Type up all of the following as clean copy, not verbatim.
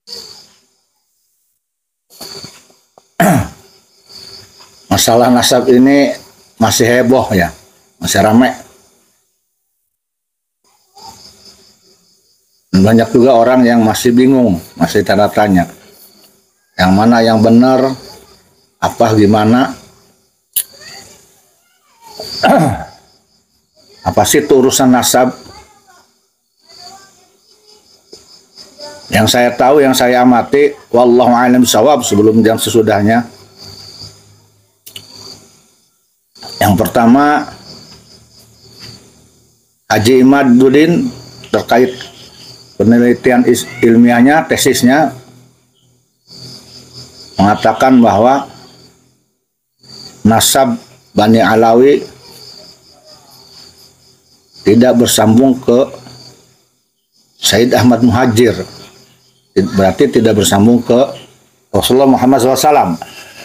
Masalah nasab ini masih heboh ya, masih ramai. Banyak juga orang yang masih bingung, masih tanda tanya. Yang mana yang benar, apa gimana? Apa sih itu urusan nasab? Yang saya tahu, yang saya amati, wallahu a'lam bishawab, sebelum jam sesudahnya. Yang pertama, Haji Imaduddin terkait penelitian ilmiahnya, tesisnya, mengatakan bahwa nasab Bani Alawi tidak bersambung ke Sayyid Ahmad Muhajir, berarti tidak bersambung ke Rasulullah Muhammad SAW.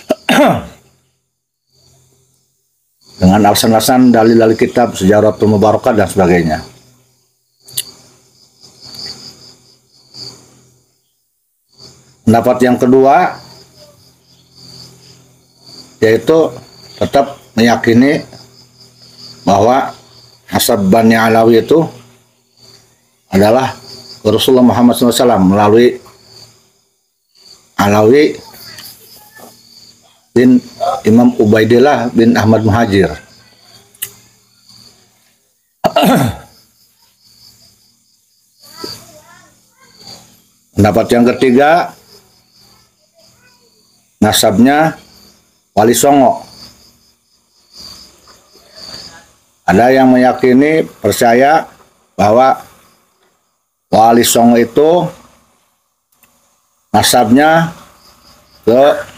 Dengan alasan-alasan dalil-dalil kitab Sejaratul Mubarakah dan sebagainya. Pendapat yang kedua yaitu tetap meyakini bahwa nasab Bani Alawi itu adalah Rasulullah Muhammad SAW melalui Alawi bin Imam Ubaidillah bin Ahmad Muhajir. Pendapat yang ketiga, nasabnya Wali Songo. Ada yang meyakini, percaya bahwa Wali Songo itu nasabnya ke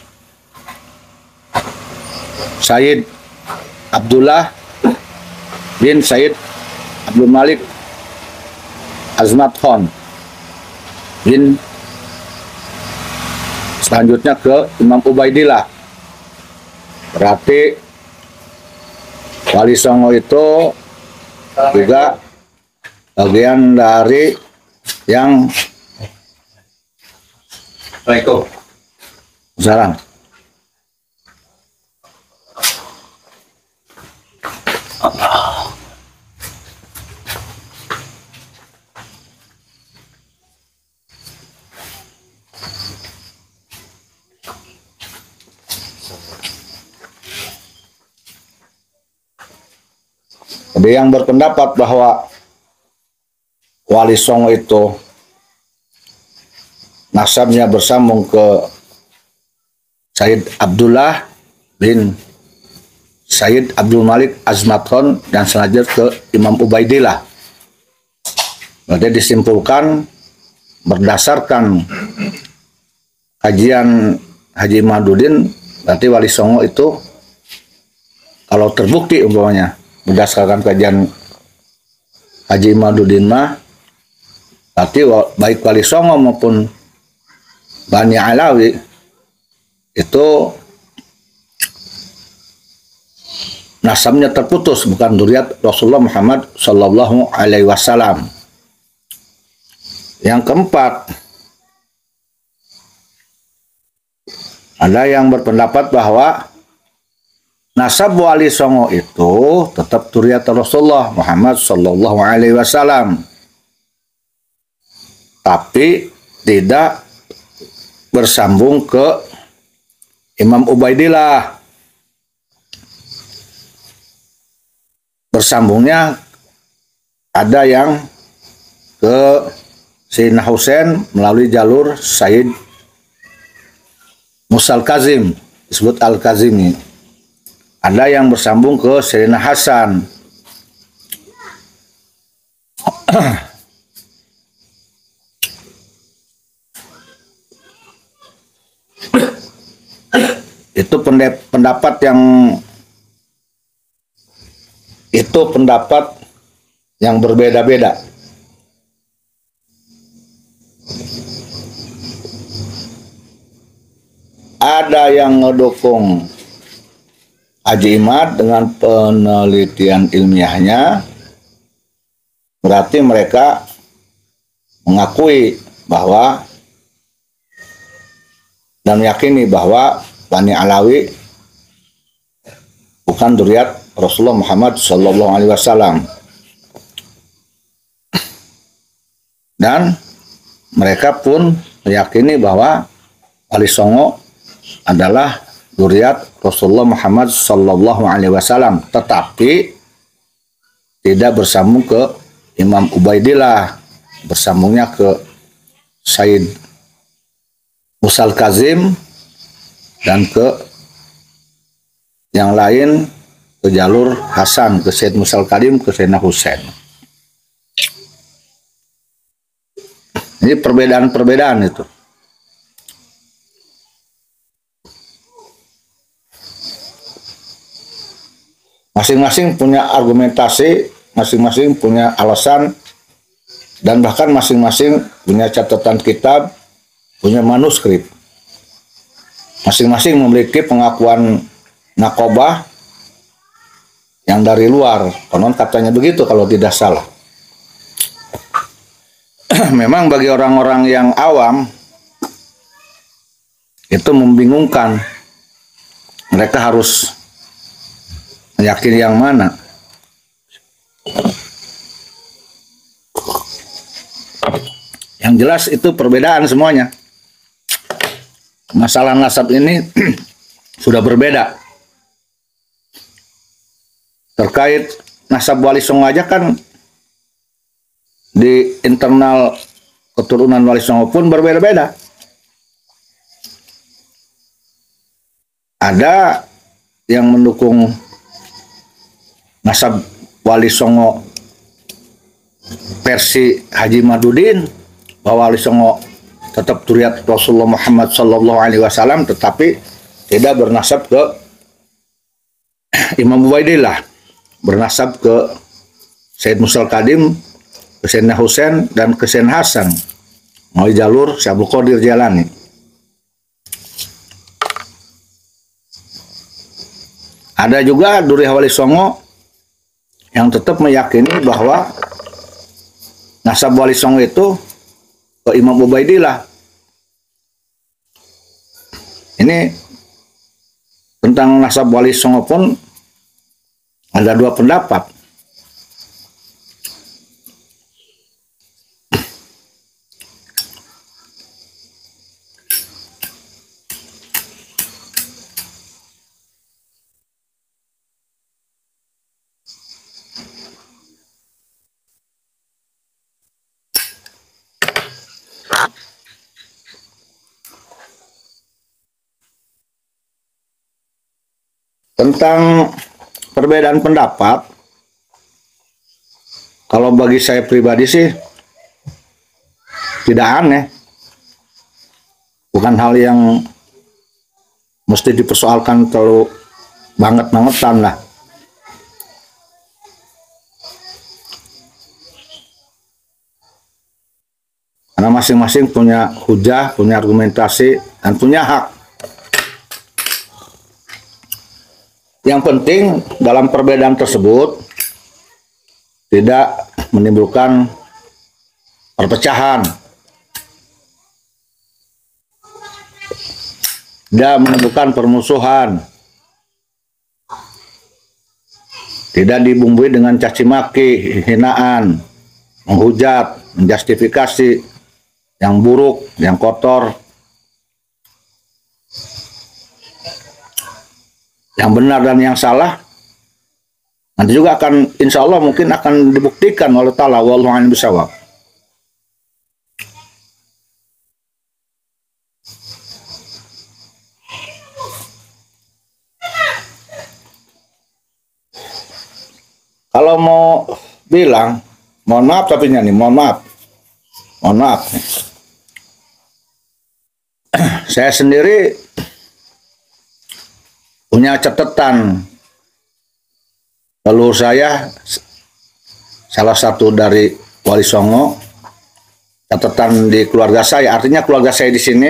Sayyid Abdullah bin Sayyid Abdul Malik Azmat Khan bin, selanjutnya ke Imam Ubaidillah. Berarti Wali Songo itu juga bagian dari yang Waalaikumsalam. Ada yang berpendapat bahwa Wali Songo itu nasabnya bersambung ke Sayyid Abdullah bin Sayyid Abdul Malik Azmat Khan dan selanjutnya ke Imam Ubaidillah. Berarti disimpulkan berdasarkan kajian Haji Imaduddin, berarti Wali Songo itu kalau terbukti umpamanya berdasarkan kajian Haji Imaduddin mah, berarti baik Wali Songo maupun Bani Alawi itu nasabnya terputus, bukan dzurriyyat Rasulullah Muhammad Sallallahu Alaihi Wasallam. Yang keempat, ada yang berpendapat bahwa nasab Wali Songo itu tetap dzurriyyat Rasulullah Muhammad Sallallahu Alaihi Wasallam, tapi tidak bersambung ke Imam Ubaidillah. Bersambungnya ada yang ke Sayyidina Husain melalui jalur Sayyid Musa Al-Kazim, disebut Al-Kazimi. Ada yang bersambung ke Sayyidina Hasan. Itu pendapat yang berbeda-beda. Ada yang ngedukung Haji Imad dengan penelitian ilmiahnya, berarti mereka mengakui bahwa dan meyakini bahwa Bani Alawi bukan dzurriyyat Rasulullah Muhammad Sallallahu Alaihi Wasallam, dan mereka pun meyakini bahwa Wali Songo adalah dzurriyyat Rasulullah Muhammad Sallallahu Alaihi Wasallam, tetapi tidak bersambung ke Imam Ubaidillah, bersambungnya ke Said Musal Kazim dan ke yang lain, ke jalur Hasan, ke Said Musal Kazim, ke Sayyidina Husain. Ini perbedaan-perbedaan itu. Masing-masing punya argumentasi, masing-masing punya alasan, dan bahkan masing-masing punya catatan kitab, punya manuskrip. Masing-masing memiliki pengakuan nakobah yang dari luar. Konon katanya begitu kalau tidak salah. Memang bagi orang-orang yang awam itu membingungkan. Mereka harus meyakini yang mana. Yang jelas itu perbedaan semuanya. Masalah nasab ini sudah berbeda. Terkait nasab Wali Songo aja kan di internal keturunan Wali Songo pun berbeda-beda. Ada yang mendukung nasab Wali Songo versi Haji Madudin, bahwa Wali Songo tetap dzurriyyat Rasulullah Muhammad Sallallahu Alaihi Wasallam, tetapi tidak bernasab ke Imam Ubaidillah, bernasab ke Said Musal Kadim, ke Sayyidina Husain, dan ke Sayyidina Hasan melalui jalur Syekh Abdul Qadir Jailani. Ada juga dzurriyyah Wali Songo yang tetap meyakini bahwa nasab Wali Songo itu ke Imam Ubaidillah. Ini tentang nasab Wali Songo pun ada dua pendapat. Tentang perbedaan pendapat, kalau bagi saya pribadi sih tidak aneh, bukan hal yang mesti dipersoalkan terlalu banget-bangetan lah. Karena masing-masing punya hujah, punya argumentasi, dan punya hak. Yang penting dalam perbedaan tersebut tidak menimbulkan perpecahan, tidak menimbulkan permusuhan, tidak dibumbui dengan caci maki, hinaan, menghujat, menjustifikasi yang buruk, yang kotor. Yang benar dan yang salah nanti juga akan, insya Allah mungkin akan dibuktikan oleh Ta'ala. Wallahu a'lam bishawab. Kalau mau bilang, mohon maaf tapi nih, mohon maaf. Saya sendiri punya catatan, leluhur saya salah satu dari Wali Songo, catatan di keluarga saya, artinya keluarga saya di sini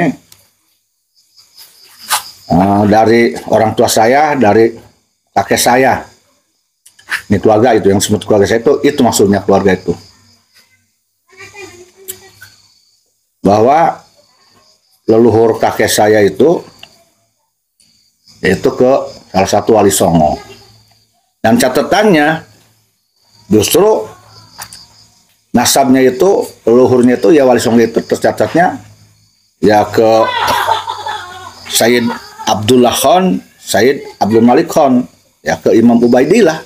dari orang tua saya, dari kakek saya, ini keluarga itu yang disebut keluarga saya, itu maksudnya keluarga itu, bahwa leluhur kakek saya itu, yaitu ke salah satu wali songo. Dan catatannya justru nasabnya itu, leluhurnya itu ya wali songo itu tercatatnya ya ke Sayyid Abdullah Khan, Sayyid Abdul Malik Khan, ya ke Imam Ubaidillah.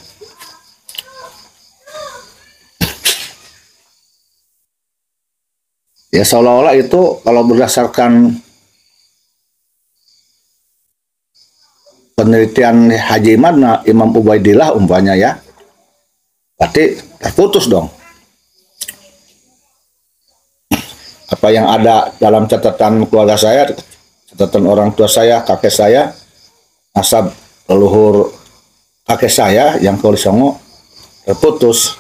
Ya seolah-olah itu kalau berdasarkan penelitian Haji Imad, Imam Ubaidillah umpamanya ya, berarti terputus dong. Apa yang ada dalam catatan keluarga saya, catatan orang tua saya, kakek saya, nasab leluhur kakek saya yang ke Wali Songo terputus.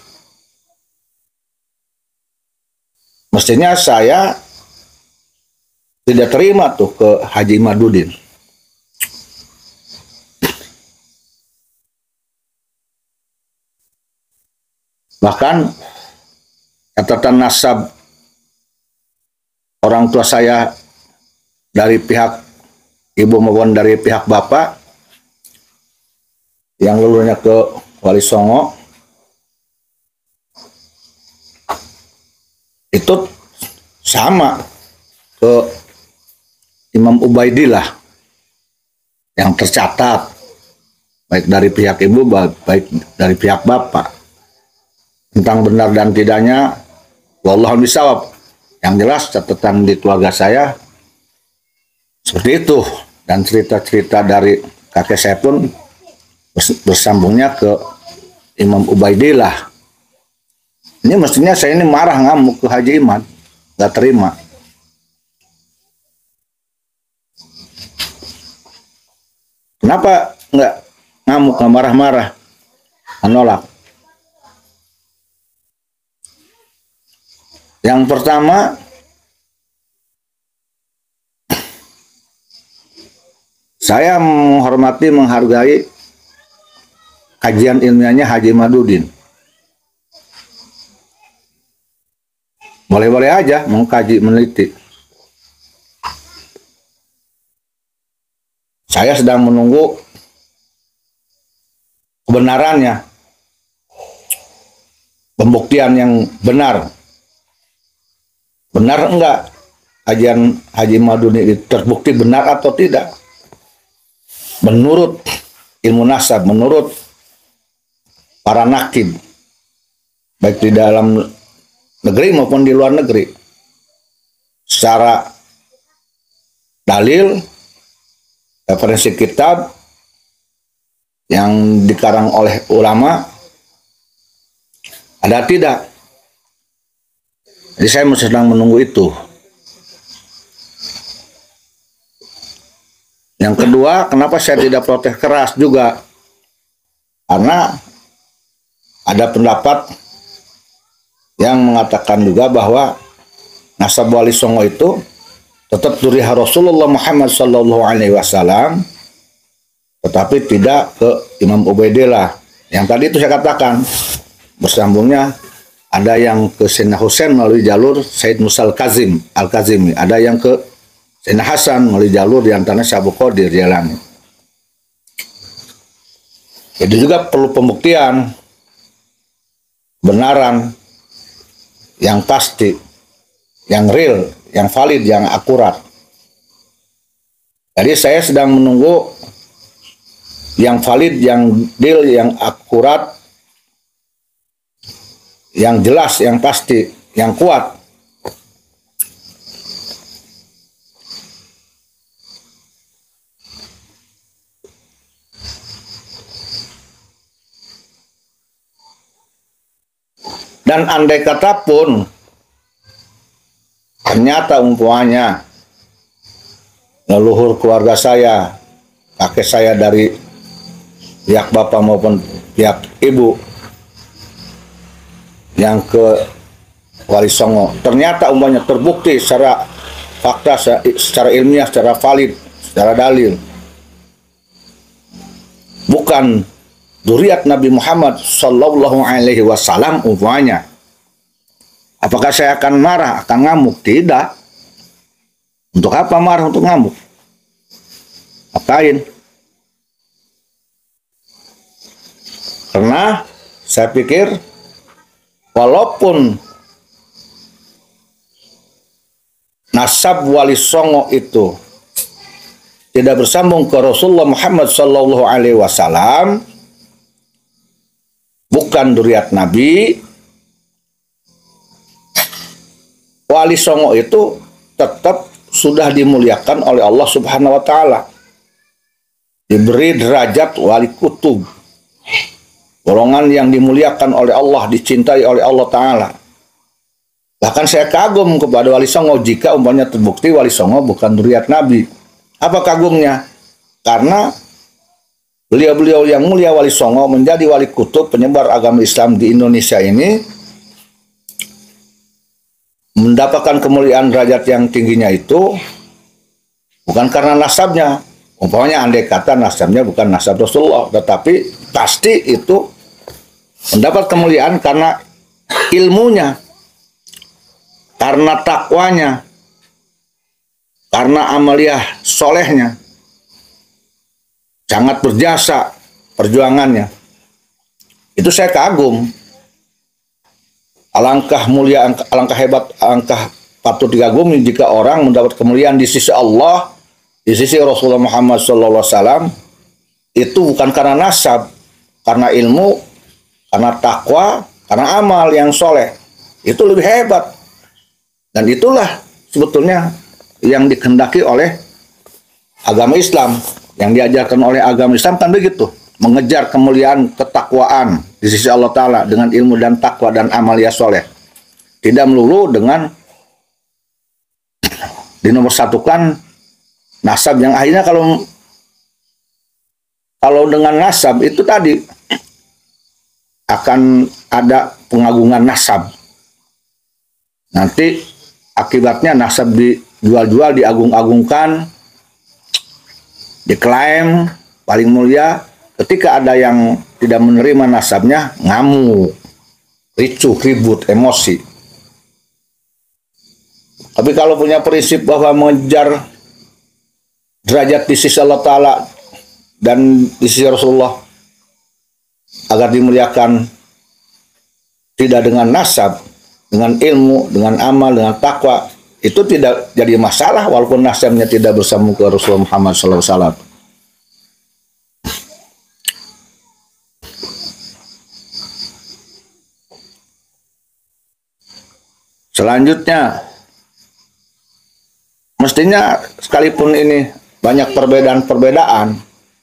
Mestinya saya tidak terima tuh ke Haji Imaduddin. Bahkan catatan nasab orang tua saya dari pihak ibu maupun dari pihak bapak yang leluhurnya ke Wali Songo itu sama ke Imam Ubaidillah yang tercatat baik dari pihak ibu baik dari pihak bapak. Tentang benar dan tidaknya wallahu bisawab, yang jelas catatan di keluarga saya seperti itu, dan cerita-cerita dari kakek saya pun bersambungnya ke Imam Ubaidillah. Ini mestinya saya ini marah, ngamuk ke Haji Imad, nggak terima. Kenapa nggak ngamuk, nggak marah-marah, menolak? Yang pertama, saya menghormati, menghargai kajian ilmiahnya Haji Imaduddin. Boleh-boleh aja mengkaji, meneliti. Saya sedang menunggu kebenarannya, pembuktian yang benar. Benar enggak kajian Haji Imaduddin itu terbukti benar atau tidak? Menurut ilmu nasab, menurut para nakib, baik di dalam negeri maupun di luar negeri, secara dalil, referensi kitab yang dikarang oleh ulama, ada tidak? Jadi saya sedang menunggu itu. Yang kedua, kenapa saya tidak protes keras juga? Karena ada pendapat yang mengatakan juga bahwa nasab Wali Songo itu tetap duriha Rasulullah Muhammad SAW, tetapi tidak ke Imam Ubaidillah. Yang tadi itu saya katakan, bersambungnya ada yang ke Sayyidina Husain melalui jalur Sayyid Musa Al-Kazimi, ada yang ke Sayyidina Hasan melalui jalur diantaranya Syekh Qadir Jailani. Itu juga perlu pembuktian, kebenaran yang pasti, yang real, yang valid, yang akurat. Jadi saya sedang menunggu yang valid, yang real, yang akurat, yang jelas, yang pasti, yang kuat. Dan andai kata pun ternyata umpamanya leluhur keluarga saya, kakek saya dari pihak bapak maupun pihak ibu yang ke Wali Songo, ternyata umpamanya terbukti secara fakta, secara ilmiah, secara valid, secara dalil, bukan dzurriyyat Nabi Muhammad Sallallahu Alaihi Wasallam umpamanya, apakah saya akan marah, akan ngamuk? Tidak. Untuk apa marah, untuk ngamuk? Ngapain? Karena saya pikir walaupun nasab Wali Songo itu tidak bersambung ke Rasulullah Muhammad Sallallahu Alaihi Wasallam, bukan dzurriyyat Nabi, Wali Songo itu tetap sudah dimuliakan oleh Allah Subhanahu Wa Taala, diberi derajat wali kutub, golongan yang dimuliakan oleh Allah, dicintai oleh Allah Ta'ala. Bahkan saya kagum kepada Wali Songo jika umpamanya terbukti Wali Songo bukan dzurriyyat Nabi. Apa kagumnya? Karena beliau-beliau yang mulia Wali Songo menjadi wali kutub penyebar agama Islam di Indonesia ini, mendapatkan kemuliaan derajat yang tingginya itu bukan karena nasabnya. Umpamanya andai kata nasabnya bukan nasab Rasulullah, tetapi pasti itu mendapat kemuliaan karena ilmunya, karena takwanya, karena amaliyah solehnya, sangat berjasa perjuangannya. Itu saya kagum. Alangkah mulia, alangkah hebat, alangkah patut dikagumi jika orang mendapat kemuliaan di sisi Allah, di sisi Rasulullah Muhammad SAW, itu bukan karena nasab, karena ilmu, karena takwa, karena amal yang soleh. Itu lebih hebat. Dan itulah sebetulnya yang dikehendaki oleh agama Islam, yang diajarkan oleh agama Islam kan begitu, mengejar kemuliaan ketakwaan di sisi Allah Ta'ala dengan ilmu dan takwa dan amalia soleh. Tidak melulu dengan dinomorsatukan nasab, yang akhirnya kalau dengan nasab itu tadi akan ada pengagungan nasab. Nanti akibatnya nasab dijual-jual, diagung-agungkan, diklaim paling mulia. Ketika ada yang tidak menerima nasabnya, ngamuk, ricuh, ribut, emosi. Tapi kalau punya prinsip bahwa mengejar derajat di sisi Allah Ta'ala dan di sisi Rasulullah agar dimuliakan, tidak dengan nasab, dengan ilmu, dengan amal, dengan takwa, itu tidak jadi masalah walaupun nasabnya tidak bersambung ke Rasulullah Muhammad SAW. Selanjutnya, mestinya sekalipun ini banyak perbedaan-perbedaan,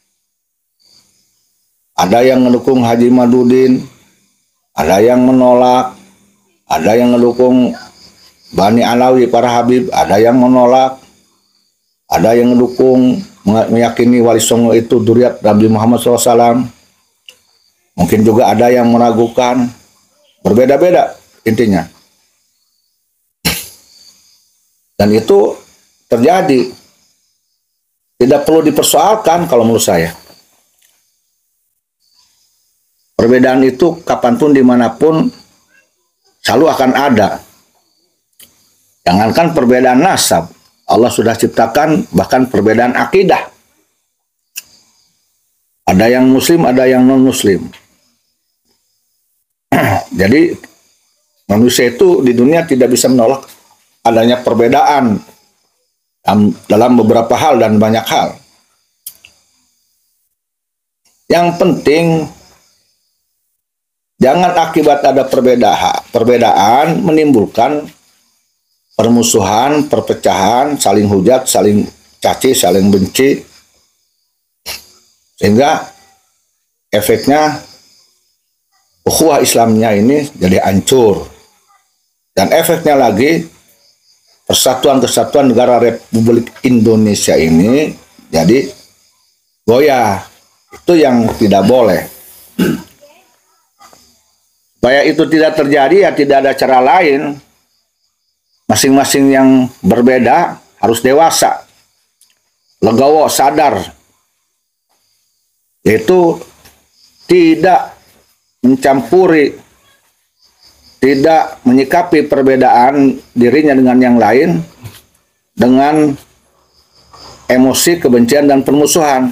ada yang mendukung Haji Madudin, ada yang menolak, ada yang mendukung Bani Alawi, para Habib, ada yang menolak, ada yang mendukung, meyakini Wali Songo itu dzurriyyat Nabi Muhammad SAW. Mungkin juga ada yang meragukan, berbeda-beda intinya. Dan itu terjadi, tidak perlu dipersoalkan kalau menurut saya. Perbedaan itu kapanpun, dimanapun, selalu akan ada. Jangankan perbedaan nasab, Allah sudah ciptakan bahkan perbedaan akidah. Ada yang muslim, ada yang non-muslim. Jadi manusia itu di dunia tidak bisa menolak adanya perbedaan dalam beberapa hal dan banyak hal. Yang penting jangan akibat ada perbedaan menimbulkan permusuhan, perpecahan, saling hujat, saling caci, saling benci, sehingga efeknya ukhuwah Islamnya ini jadi hancur. Dan efeknya lagi persatuan-kesatuan negara Republik Indonesia ini jadi goyah. Itu yang tidak boleh. Supaya itu tidak terjadi, ya tidak ada cara lain. Masing-masing yang berbeda harus dewasa, legowo, sadar, yaitu tidak mencampuri, tidak menyikapi perbedaan dirinya dengan yang lain dengan emosi, kebencian, dan permusuhan.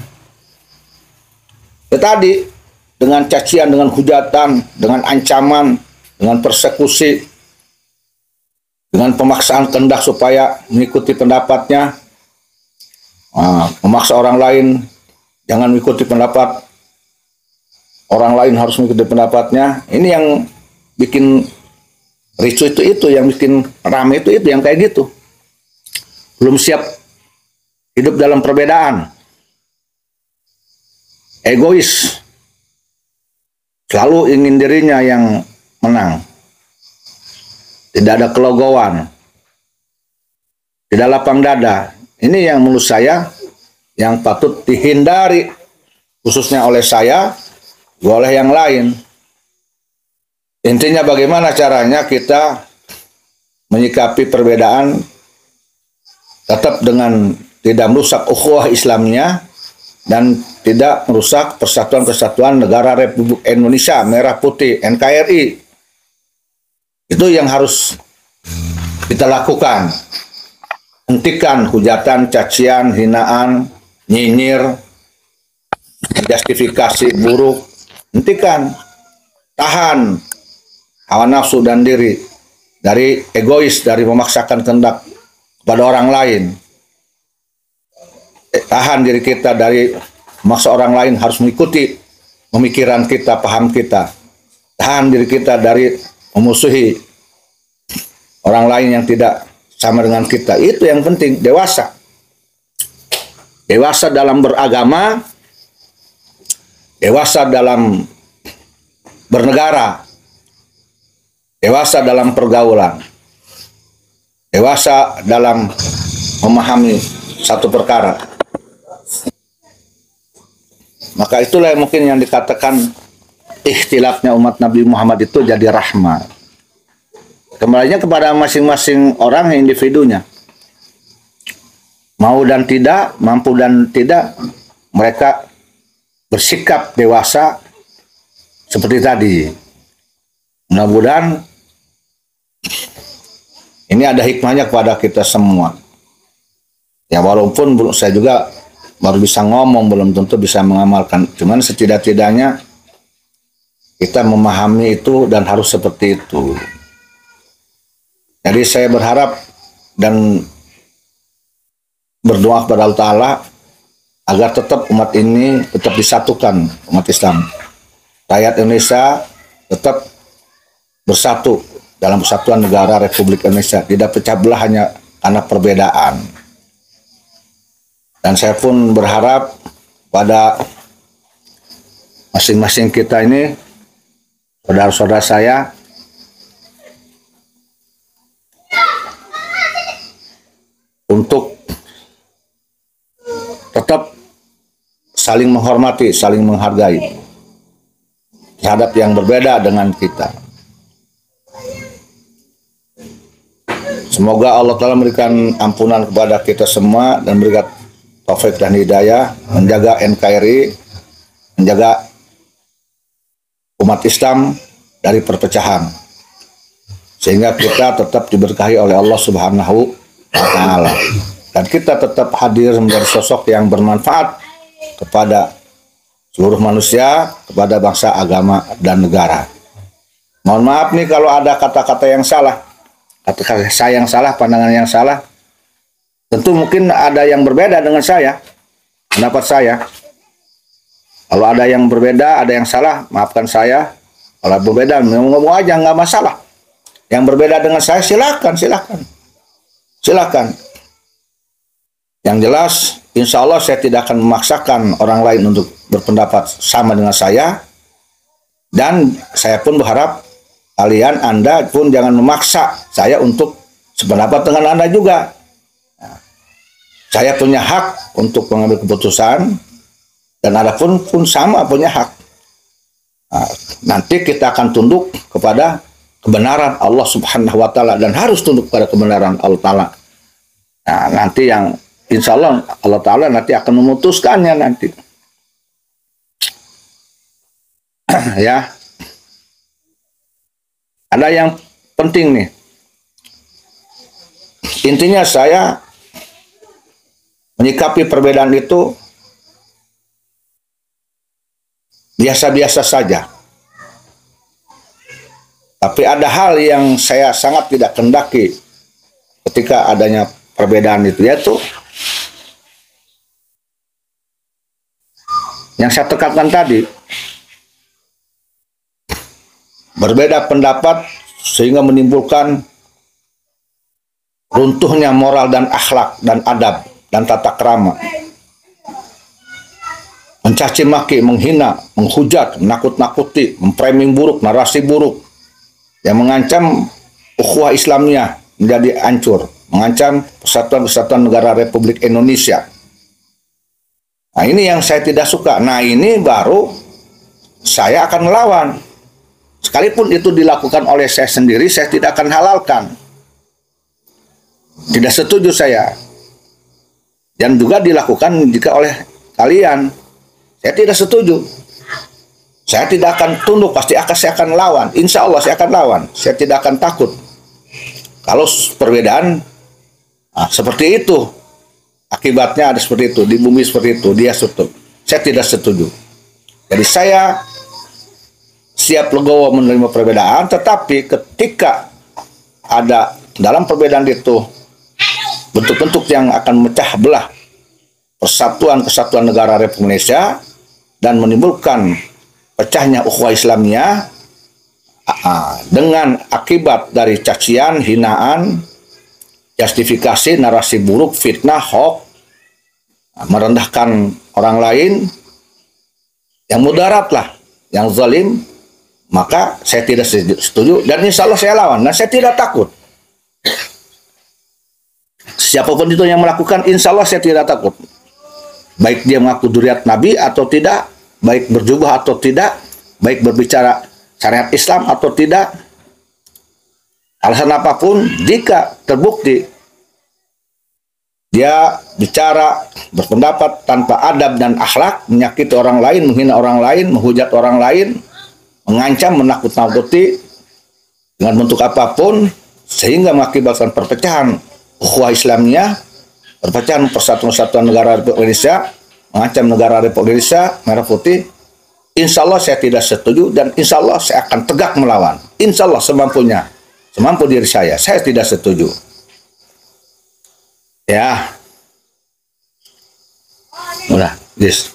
Tadi dengan cacian, dengan hujatan, dengan ancaman, dengan persekusi, dengan pemaksaan kehendak supaya mengikuti pendapatnya, memaksa orang lain jangan mengikuti pendapat orang lain, harus mengikuti pendapatnya. Ini yang bikin ricu, itu yang bikin rame, itu yang kayak gitu. Belum siap hidup dalam perbedaan, egois, selalu ingin dirinya yang menang, tidak ada kelegoan, tidak lapang dada. Ini yang menurut saya yang patut dihindari, khususnya oleh saya, oleh yang lain. Intinya bagaimana caranya kita menyikapi perbedaan tetap dengan tidak merusak ukhuwah Islamnya dan tidak merusak persatuan-kesatuan negara Republik Indonesia Merah Putih NKRI. Itu yang harus kita lakukan. Hentikan hujatan, cacian, hinaan, nyinyir, justifikasi buruk. Hentikan. Tahan hawa nafsu dan diri dari egois, dari memaksakan kehendak kepada orang lain. Tahan diri kita dari memaksa orang lain harus mengikuti pemikiran kita, paham kita. Tahan diri kita dari memusuhi orang lain yang tidak sama dengan kita. Itu yang penting, dewasa. Dewasa dalam beragama, dewasa dalam bernegara, dewasa dalam pergaulan, dewasa dalam memahami satu perkara. Maka itulah yang mungkin yang dikatakan ikhtilafnya umat Nabi Muhammad itu jadi rahmat. Kembalinya kepada masing-masing orang, individunya. Mau dan tidak, mampu dan tidak, mereka bersikap dewasa seperti tadi. Mudah-mudahan ini ada hikmahnya kepada kita semua. Ya walaupun saya juga baru bisa ngomong, belum tentu bisa mengamalkan. Cuman setidak-tidaknya kita memahami itu dan harus seperti itu. Jadi saya berharap dan berdoa kepada Allah Ta'ala agar tetap umat ini tetap disatukan, umat Islam. Rakyat Indonesia tetap bersatu dalam persatuan negara Republik Indonesia. Tidak pecah belah hanya karena perbedaan. Dan saya pun berharap pada masing-masing kita ini, saudara-saudara saya, untuk tetap saling menghormati, saling menghargai terhadap yang berbeda dengan kita. Semoga Allah Ta'ala memberikan ampunan kepada kita semua dan berikan taufik dan hidayah, menjaga NKRI, menjaga umat Islam dari perpecahan, sehingga kita tetap diberkahi oleh Allah Subhanahu wa Ta'ala, dan kita tetap hadir menjadi sosok yang bermanfaat kepada seluruh manusia, kepada bangsa, agama, dan negara. Mohon maaf nih kalau ada kata-kata yang salah, kata-kata saya yang salah, pandangan yang salah. Tentu mungkin ada yang berbeda dengan saya, pendapat saya. Kalau ada yang berbeda, ada yang salah, maafkan saya. Kalau berbeda, ngomong aja, nggak masalah. Yang berbeda dengan saya, silakan. Yang jelas, insya Allah saya tidak akan memaksakan orang lain untuk berpendapat sama dengan saya. Dan saya pun berharap kalian, Anda pun jangan memaksa saya untuk sependapat dengan Anda juga. Saya punya hak untuk mengambil keputusan, dan Anda pun sama punya hak. Nanti kita akan tunduk kepada kebenaran Allah Subhanahu wa Ta'ala, dan harus tunduk pada kebenaran Allah Ta'ala. Nah, nanti yang insya Allah Allah Ta'ala nanti akan memutuskannya nanti. Ya, ada yang penting nih. Intinya saya menyikapi perbedaan itu biasa-biasa saja. Tapi ada hal yang saya sangat tidak kendaki ketika adanya perbedaan itu, yaitu yang saya tekankan tadi, berbeda pendapat sehingga menimbulkan runtuhnya moral dan akhlak dan adab dan tata krama, mencaci maki, menghina, menghujat, menakut-nakuti, memframing buruk, narasi buruk yang mengancam ukhuwah Islamnya menjadi hancur, mengancam persatuan negara Republik Indonesia. Nah, ini yang saya tidak suka. Nah, ini baru saya akan melawan. Sekalipun itu dilakukan oleh saya sendiri, saya tidak akan halalkan. Tidak setuju saya. Dan juga dilakukan jika oleh kalian. Saya tidak setuju. Saya tidak akan tunduk, saya akan lawan. Insya Allah saya akan lawan. Saya tidak akan takut. Kalau perbedaan seperti itu, akibatnya ada seperti itu, di bumi seperti itu, dia tutup. Saya tidak setuju. Jadi saya siap legowo menerima perbedaan, tetapi ketika ada dalam perbedaan itu bentuk-bentuk yang akan memecah belah kesatuan negara Republik Indonesia dan menimbulkan pecahnya ukhuwah Islamiyah dengan akibat dari cacian, hinaan, justifikasi, narasi buruk, fitnah, hoax, merendahkan orang lain, yang mudarat lah, yang zalim, maka saya tidak setuju dan insya Allah saya lawan. Dan saya tidak takut. Siapapun itu yang melakukan, insya Allah saya tidak takut. Baik dia mengaku duriat Nabi atau tidak, baik berjubah atau tidak, baik berbicara syariat Islam atau tidak, alasan apapun, jika terbukti dia bicara, berpendapat tanpa adab dan akhlak, menyakiti orang lain, menghina orang lain, menghujat orang lain, mengancam, menakut-nakuti dengan bentuk apapun, sehingga mengakibatkan perpecahan ukhuwah Islamiyah, perpecahan persatuan negara Republik Indonesia, mengancam negara Republik Indonesia merah putih, insya Allah saya tidak setuju dan insya Allah saya akan tegak melawan. Insya Allah semampunya, semampu diri saya tidak setuju. Ya, udah, yes.